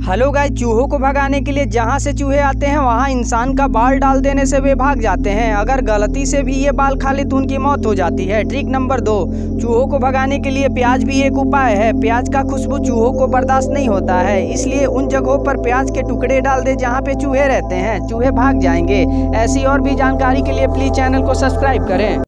Hello guys, चूहों को भगाने के लिए जहां से चूहे आते हैं वहां इंसान का बाल डाल देने से वे भाग जाते हैं। अगर गलती से भी ये बाल खा ले तो उनकी मौत हो जाती है। ट्रिक नंबर 2, चूहों को भगाने के लिए प्याज भी एक उपाय है। प्याज का खुशबू चूहों को बर्दाश्त नहीं होता है, इसलिए उन जगहों पर प्याज के टुकड़े डाल दे जहाँ पे चूहे रहते हैं। चूहे भाग जाएंगे। ऐसी और भी जानकारी के लिए प्लीज चैनल को सब्सक्राइब करें।